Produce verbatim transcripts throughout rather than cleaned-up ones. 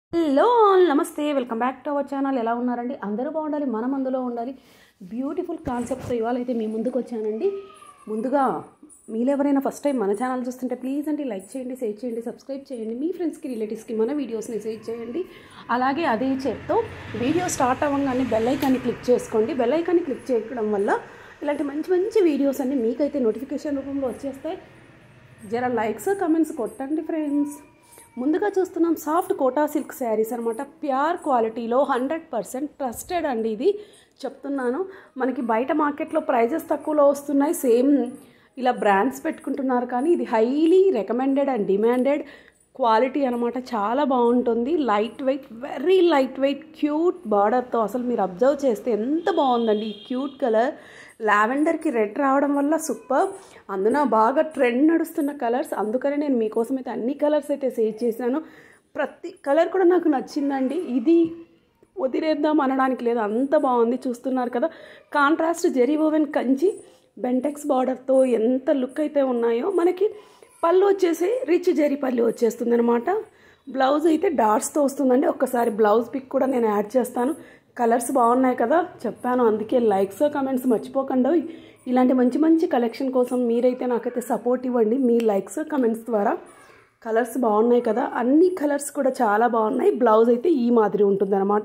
Hello all నమస్తే, welcome back to our channel. ఎలా ఉన్నారండి? అందరూ బాగుండాలి, మనం అందులో ఉండాలి. బ్యూటిఫుల్ కాన్సెప్ట్తో ఇవాళ అయితే మీ ముందుకు వచ్చానండి. ముందుగా మీరు ఎవరైనా ఫస్ట్ టైం మన ఛానల్ చూస్తుంటే ప్లీజ్ అండి లైక్ చేయండి, షేర్ చేయండి, సబ్స్క్రైబ్ చేయండి. మీ ఫ్రెండ్స్కి, రిలేటివ్స్కి మన వీడియోస్ని షేర్ చేయండి. అలాగే అదే చేత్తో వీడియో స్టార్ట్ అవ్వగానే బెల్ ఐకాన్ని క్లిక్ చేసుకోండి. బెల్ ఐకాన్ని క్లిక్ చేయడం వల్ల ఇలాంటి మంచి మంచి వీడియోస్ అన్నీ మీకైతే నోటిఫికేషన్ రూపంలో వచ్చేస్తాయి. జర లైక్స్ కమెంట్స్ కొట్టండి ఫ్రెండ్స్. ముందుగా చూస్తున్నాం సాఫ్ట్ కోటా సిల్క్ శారీస్ అనమాట. ప్యూర్ క్వాలిటీలో హండ్రెడ్ పర్సెంట్ ట్రస్టెడ్ అండి. ఇది చెప్తున్నాను, మనకి బయట మార్కెట్లో ప్రైజెస్ తక్కువలో వస్తున్నాయి, సేమ్ ఇలా బ్రాండ్స్ పెట్టుకుంటున్నారు, కానీ ఇది highly recommended and demanded quality అనమాట. చాలా బాగుంటుంది, light weight, very light weight, cute బార్డర్తో. అసలు మీరు అబ్జర్వ్ చేస్తే ఎంత బాగుందండి ఈ క్యూట్ కలర్. లావెండర్కి రెడ్ రావడం వల్ల సూపర్. అందున బాగా ట్రెండ్ నడుస్తున్న కలర్స్, అందుకనే నేను మీకోసం అయితే అన్ని కలర్స్ అయితే సేవ్ చేశాను. ప్రతి కలర్ కూడా నాకు నచ్చిందండి. ఇది వదిలేద్దాం అనడానికి లేదు, అంత బాగుంది. చూస్తున్నారు కదా, contrast zari woven Kanchi Bentex బార్డర్తో ఎంత లుక్ అయితే ఉన్నాయో. మనకి పళ్ళు వచ్చేసి రిచ్ జెరీ పళ్ళు వచ్చేస్తుంది అనమాట. బ్లౌజ్ అయితే డాట్స్తో వస్తుందండి. ఒక్కసారి బ్లౌజ్ పిక్ కూడా నేను యాడ్ చేస్తాను. కలర్స్ బాగున్నాయి కదా చెప్పాను, అందుకే లైక్స్ కమెంట్స్ మర్చిపోకుండా. ఇలాంటి మంచి మంచి కలెక్షన్ కోసం మీరైతే నాకైతే సపోర్ట్ ఇవ్వండి మీ లైక్స్ కమెంట్స్ ద్వారా. కలర్స్ బాగున్నాయి కదా, అన్ని కలర్స్ కూడా చాలా బాగున్నాయి. బ్లౌజ్ అయితే ఈ మాదిరి ఉంటుందన్నమాట.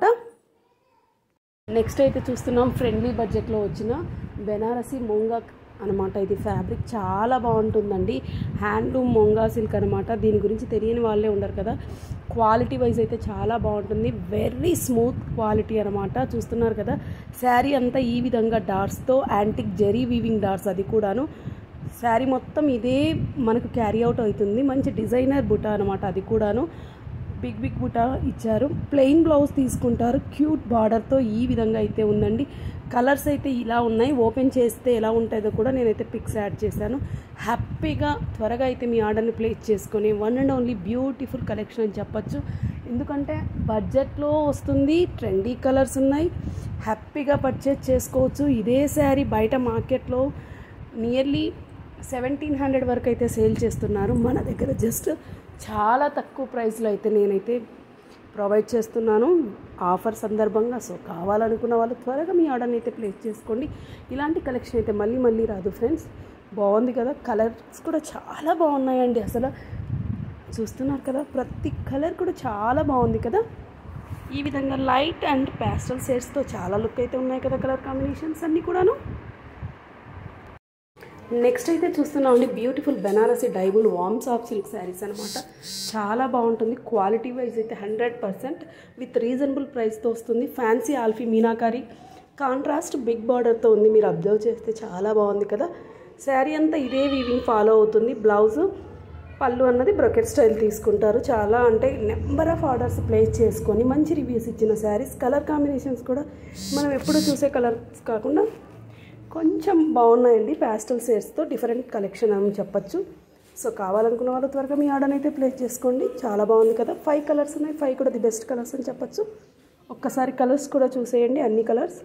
నెక్స్ట్ అయితే చూస్తున్నాం ఫ్రెండ్లీ బడ్జెట్లో వచ్చిన బెనారసి మూంగా అనమాట. ఇది ఫ్యాబ్రిక్ చాలా బాగుంటుందండి, హ్యాండ్లూమ్ మూంగా సిల్క్ అనమాట. దీని గురించి తెలియని వాళ్ళే ఉండరు కదా. క్వాలిటీ వైజ్ అయితే చాలా బాగుంటుంది, వెరీ స్మూత్ క్వాలిటీ అనమాట. చూస్తున్నారు కదా, శారీ అంతా ఈ విధంగా డాట్స్తో యాంటిక్ జెరీ వీవింగ్ డాట్స్, అది కూడాను. శారీ మొత్తం ఇదే మనకు క్యారీ అవుట్ అవుతుంది. మంచి డిజైనర్ బుటా అనమాట, అది కూడాను బిగ్ బిగ్ బుటా ఇచ్చారు. ప్లెయిన్ బ్లౌజ్ తీసుకుంటారు, క్యూట్ బార్డర్తో ఈ విధంగా అయితే ఉందండి. కలర్స్ అయితే ఇలా ఉన్నాయి, ఓపెన్ చేస్తే ఎలా ఉంటుందో కూడా నేనైతే పిక్స్ యాడ్ చేశాను. హ్యాపీగా త్వరగా అయితే మీ ఆర్డర్ని ప్లేస్ చేసుకొని one and only beautiful collection అని చెప్పచ్చు. ఎందుకంటే బడ్జెట్లో వస్తుంది, ట్రెండీ కలర్స్ ఉన్నాయి, హ్యాపీగా పర్చేజ్ చేసుకోవచ్చు. ఇదే శారీ బయట మార్కెట్లో నియర్లీ సెవెంటీన్ హండ్రెడ్ వరకు అయితే సేల్ చేస్తున్నారు. మన దగ్గర జస్ట్ చాలా తక్కువ ప్రైస్లో అయితే నేనైతే ప్రొవైడ్ చేస్తున్నాను ఆఫర్ సందర్భంగా. సో కావాలనుకున్న వాళ్ళు త్వరగా మీ ఆర్డర్ని అయితే ప్లేస్ చేసుకోండి. ఇలాంటి కలెక్షన్ అయితే మళ్ళీ మళ్ళీ రాదు ఫ్రెండ్స్. బాగుంది కదా, కలర్స్ కూడా చాలా బాగున్నాయండి. అసలు చూస్తున్నారు కదా, ప్రతి కలర్ కూడా చాలా బాగుంది కదా. ఈ విధంగా లైట్ అండ్ ప్యాస్టల్ షేడ్స్తో చాలా లుక్ అయితే ఉన్నాయి కదా కలర్ కాంబినేషన్స్ అన్నీ కూడాను. నెక్స్ట్ అయితే చూస్తున్నామండి బ్యూటిఫుల్ బెనారసి డైబుల్ వామ్ సాఫ్ట్ సిల్క్ శారీస్ అనమాట. చాలా బాగుంటుంది, క్వాలిటీ వైజ్ అయితే హండ్రెడ్ పర్సెంట్ విత్ రీజనబుల్ ప్రైస్తో వస్తుంది. ఫ్యాన్సీ ఆల్ఫీ మీనాకారి కాంట్రాస్ట్ బిగ్ బార్డర్తో ఉంది. మీరు అబ్జర్వ్ చేస్తే చాలా బాగుంది కదా. శారీ అంతా ఇదే వీవింగ్ ఫాలో అవుతుంది. బ్లౌజ్ పళ్ళు అన్నది బ్రొకెట్ స్టైల్ తీసుకుంటారు. చాలా అంటే నెంబర్ ఆఫ్ ఆర్డర్స్ ప్లేస్ చేసుకొని మంచి రివ్యూస్ ఇచ్చిన శారీస్. కలర్ కాంబినేషన్స్ కూడా మనం ఎప్పుడు చూసే కలర్స్ కాకుండా కొంచెం బాగున్నాయండి. ప్యాస్టల్ షేడ్స్తో డిఫరెంట్ కలెక్షన్ అని చెప్పచ్చు. సో కావాలనుకున్న వాళ్ళు త్వరగా మీ ఆర్డర్ అయితే ప్లేస్ చేసుకోండి. చాలా బాగుంది కదా. ఫైవ్ కలర్స్ ఉన్నాయి, ఫైవ్ కూడా ది బెస్ట్ కలర్స్ అని చెప్పచ్చు. ఒక్కసారి కలర్స్ కూడా చూసేయండి, అన్ని కలర్స్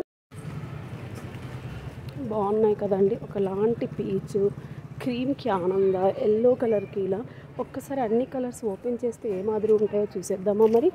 బాగున్నాయి కదండి. ఒకలాంటి పీచ్, క్రీమ్కి ఆనంద, ఎల్లో కలర్కి ఇలా. ఒక్కసారి అన్ని కలర్స్ ఓపెన్ చేస్తే ఏ మాదిరి ఉంటాయో చూసేద్దామా మరి.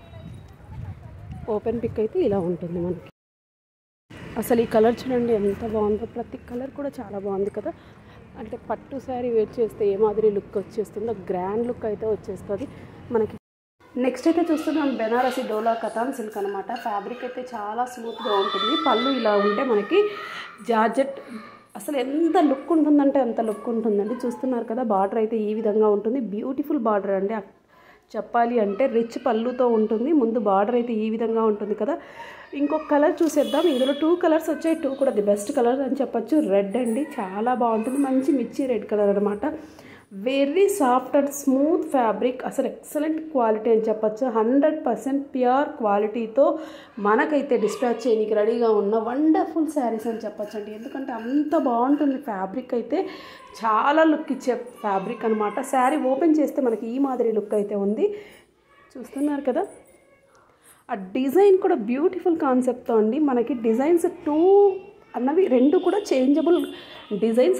ఓపెన్ పిక్ అయితే ఇలా ఉంటుంది మనకి. అసలు ఈ కలర్ చూడండి ఎంత బాగుందో, ప్రతి కలర్ కూడా చాలా బాగుంది కదా. అంటే పట్టు శారీ వేర్ చేస్తే ఏ మాదిరి లుక్ వచ్చేస్తుందో గ్రాండ్ లుక్ అయితే వచ్చేస్తుంది మనకి. నెక్స్ట్ అయితే చూస్తున్నాం బెనారసి డోలా కథాన్ సిల్క్ అనమాట. ఫ్యాబ్రిక్ అయితే చాలా స్మూత్గా ఉంటుంది. పళ్ళు ఇలా ఉంటే మనకి జార్జెట్ అసలు ఎంత లుక్ ఉంటుందంటే అంత లుక్ ఉంటుందండి. చూస్తున్నారు కదా, బార్డర్ అయితే ఈ విధంగా ఉంటుంది. బ్యూటిఫుల్ బార్డర్ అండి, చెప్పాలి అంటే రిచ్ పళ్ళుతో ఉంటుంది. ముందు బార్డర్ అయితే ఈ విధంగా ఉంటుంది కదా. ఇంకొక కలర్ చూసేద్దాం. ఇందులో టూ కలర్స్ వచ్చాయి, టూ కూడా ది బెస్ట్ కలర్ అని చెప్పచ్చు. రెడ్ అండి, చాలా బాగుంటుంది, మంచి మిర్చి రెడ్ కలర్ అనమాట. Very soft and smooth fabric, అసలు ఎక్సలెంట్ క్వాలిటీ అని చెప్పచ్చు. హండ్రెడ్ పర్సెంట్ ప్యూర్ క్వాలిటీతో మనకైతే డిస్పాచ్ చేయడానికి రెడీగా ఉన్న వండర్ఫుల్ శారీస్ అని చెప్పచ్చు అండి. ఎందుకంటే అంత బాగుంటుంది ఫ్యాబ్రిక్ అయితే, చాలా లుక్ ఇచ్చే ఫ్యాబ్రిక్ అనమాట. శారీ ఓపెన్ చేస్తే మనకి ఈ మాదిరి లుక్ అయితే ఉంది. చూస్తున్నారు కదా, ఆ డిజైన్ కూడా బ్యూటిఫుల్ కాన్సెప్ట్తో అండి. మనకి డిజైన్స్ టూ అన్నవి రెండు కూడా చేంజబుల్ డిజైన్స్,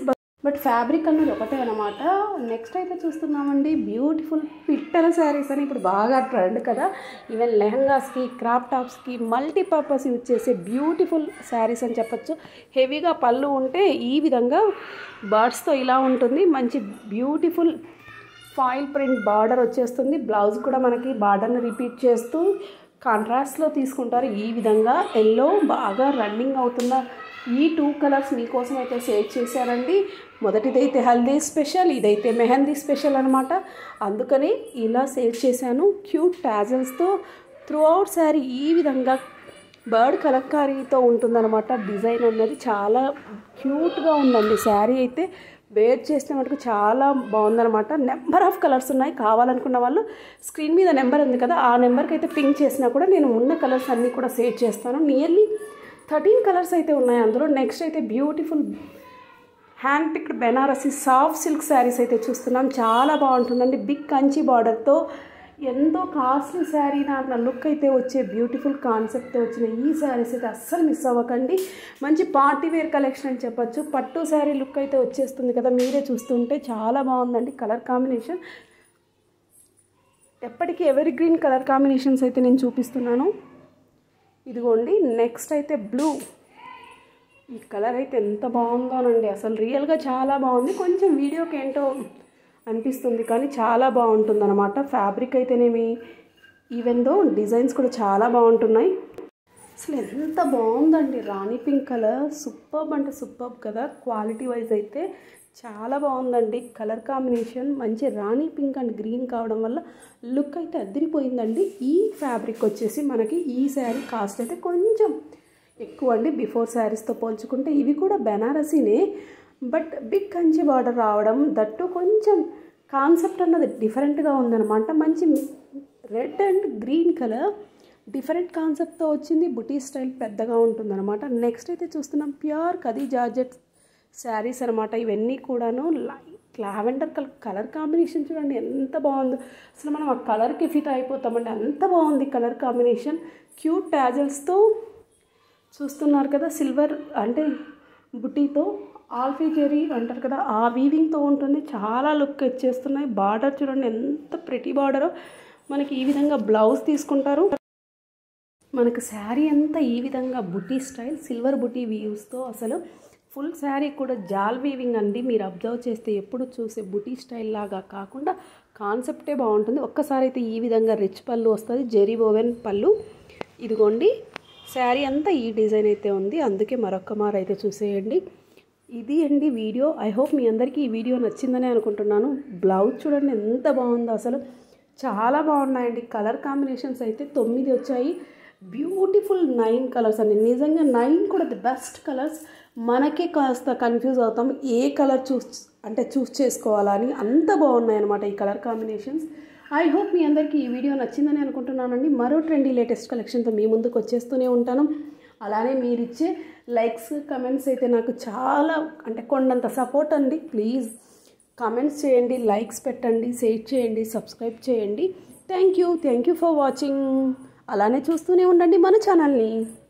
బట్ ఫ్యాబ్రిక్ అన్నది ఒకటే అనమాట. నెక్స్ట్ అయితే చూస్తున్నామండి బ్యూటిఫుల్ పిట్టల శారీస్ అని ఇప్పుడు బాగా ట్రెండ్ కదా. ఈవెన్ లెహంగాస్కి, క్రాప్ టాప్స్కి మల్టీపర్పస్ యూజ్ చేసే బ్యూటిఫుల్ శారీస్ అని చెప్పచ్చు. హెవీగా పళ్ళు ఉంటే ఈ విధంగా బర్డ్స్తో ఇలా ఉంటుంది. మంచి బ్యూటిఫుల్ ఫాయిల్ ప్రింట్ బార్డర్ వచ్చేస్తుంది. బ్లౌజ్ కూడా మనకి బార్డర్ని రిపీట్ చేస్తూ కాంట్రాస్ట్లో తీసుకుంటారు. ఈ విధంగా ఎల్లో బాగా రన్నింగ్ అవుతున్న ఈ టూ కలర్స్ మీకోసం అయితే సేవ్ చేశారండి. మొదటిదైతే హల్దీ స్పెషల్, ఇదైతే మెహందీ స్పెషల్ అనమాట. అందుకని ఇలా సేవ్ చేశాను. క్యూట్ టాజల్స్తో త్రూ అవుట్ శారీ ఈ విధంగా బర్డ్ కలక్కారీతో ఉంటుందన్నమాట. డిజైన్ అన్నది చాలా క్యూట్గా ఉందండి. శారీ అయితే వేర్ చేస్తే మటుకు చాలా బాగుందనమాట. నెంబర్ ఆఫ్ కలర్స్ ఉన్నాయి. కావాలనుకున్న వాళ్ళు స్క్రీన్ మీద నెంబర్ ఉంది కదా, ఆ నెంబర్కి అయితే పింక్ చేసినా కూడా నేను ఉన్న కలర్స్ అన్నీ కూడా సేవ్ చేస్తాను. నియర్లీ థర్టీన్ కలర్స్ అయితే ఉన్నాయి అందులో. నెక్స్ట్ అయితే beautiful hand picked Banarasi soft silk saris అయితే చూస్తున్నాం. చాలా బాగుంటుందండి. బిగ్ కంచి బార్డర్తో ఎంతో కాస్ట్లీ శారీ నా లుక్ అయితే వచ్చే బ్యూటిఫుల్ కాన్సెప్ట్తో వచ్చిన ఈ శారీస్ అయితే అస్సలు మిస్ అవ్వకండి. మంచి పార్టీ వేర్ కలెక్షన్ అని చెప్పచ్చు. పట్టు శారీ లుక్ అయితే వచ్చేస్తుంది కదా, మీరే చూస్తుంటే చాలా బాగుందండి. కలర్ కాంబినేషన్ ఎప్పటికీ ఎవర్ గ్రీన్ కలర్ కాంబినేషన్స్ అయితే నేను చూపిస్తున్నాను. ఇదిగోండి నెక్స్ట్ అయితే బ్లూ. ఈ కలర్ అయితే ఎంత బాగుందోనండి, అసలు రియల్గా చాలా బాగుంది. కొంచెం వీడియోకి ఏంటో అనిపిస్తుంది కానీ చాలా బాగుంటుంది అనమాట. ఫ్యాబ్రిక్ అయితేనేమి, ఈవెన్ దో డిజైన్స్ కూడా చాలా బాగుంటున్నాయి. అసలు ఎంత బాగుందండి. రాణి పింక్ కలర్ సూపర్బ్ అంటే సూపర్బ్ కదా. క్వాలిటీ వైజ్ అయితే చాలా బాగుందండి. కలర్ కాంబినేషన్ మంచి రాణి పింక్ అండ్ గ్రీన్ కావడం వల్ల లుక్ అయితే అదిరిపోయిందండి. ఈ ఫ్యాబ్రిక్ వచ్చేసి మనకి ఈ శారీ కాస్ట్ అయితే కొంచెం ఎక్కువ అండి బిఫోర్ శారీస్తో పోల్చుకుంటే. ఇవి కూడా బెనారసీనే, బట్ బిగ్ కంచి బార్డర్ రావడం, దట్టు కొంచెం కాన్సెప్ట్ అన్నది డిఫరెంట్గా ఉందన్నమాట. మంచి red and green colour different కాన్సెప్ట్తో వచ్చింది. బుటీ స్టైల్ పెద్దగా ఉంటుందన్నమాట. నెక్స్ట్ అయితే చూస్తున్నాం ప్యూర్ ఖదీ జార్జెట్ శారీస్ అనమాట. ఇవన్నీ కూడాను light lavender colour colour combination చూడండి ఎంత బాగుందో. అసలు మనం ఆ కలర్కి ఫిట్ అయిపోతామండి, అంత బాగుంది కలర్ కాంబినేషన్. క్యూట్ టాజల్స్తో చూస్తున్నారు కదా, సిల్వర్ అంటే బుటీతో ఆల్ఫీ జెరీ అంటారు కదా, ఆ వీవింగ్తో ఉంటుంది. చాలా లుక్ ఇచ్చేస్తున్నాయి. బార్డర్ చూడండి ఎంత ప్రిటీ బార్డరో. మనకి ఈ విధంగా బ్లౌజ్ తీసుకుంటారు. మనకు శారీ అంతా ఈ విధంగా బుటీ స్టైల్ సిల్వర్ బుటీ వీవ్స్తో, అసలు ఫుల్ శారీ కూడా జాల్ వీవింగ్ అండి. మీరు అబ్జర్వ్ చేస్తే ఎప్పుడు చూసే బుటీ స్టైల్ లాగా కాకుండా కాన్సెప్టే బాగుంటుంది. ఒక్కసారి అయితే ఈ విధంగా రిచ్ పళ్ళు వస్తుంది, జెరీ ఓవెన్ పళ్ళు. ఇదిగోండి శారీ అంతా ఈ డిజైన్ అయితే ఉంది, అందుకే మరొక్క మారు అయితే చూసేయండి. ఇది అండి వీడియో. ఐ హోప్ మీ అందరికీ ఈ వీడియో నచ్చిందని అనుకుంటున్నాను. బ్లౌజ్ చూడండి ఎంత బాగుందో, అసలు చాలా బాగున్నాయండి. కలర్ కాంబినేషన్స్ అయితే తొమ్మిది వచ్చాయి. బ్యూటిఫుల్ నైన్ కలర్స్ అండి. నిజంగా నైన్ కూడా ది బెస్ట్ కలర్స్. మనకే కాస్త కన్ఫ్యూజ్ అవుతాం ఏ కలర్ చూస్ అంటే చూస్ చేసుకోవాలని, అంత బాగున్నాయి అనమాట ఈ కలర్ కాంబినేషన్స్. ఐ హోప్ మీ అందరికీ ఈ వీడియో నచ్చిందని అనుకుంటున్నానండి. మరో ట్రెండీ లేటెస్ట్ కలెక్షన్తో మీ ముందుకు వచ్చేస్తూనే ఉంటాను. అలానే మీరు ఇచ్చే లైక్స్ కమెంట్స్ అయితే నాకు చాలా అంటే కొండంత సపోర్ట్ అండి. ప్లీజ్ కామెంట్స్ చేయండి, లైక్స్ పెట్టండి, షేర్ చేయండి, సబ్స్క్రైబ్ చేయండి. Thank you thank you for watching. అలానే చూస్తూనే ఉండండి మన ఛానల్ని.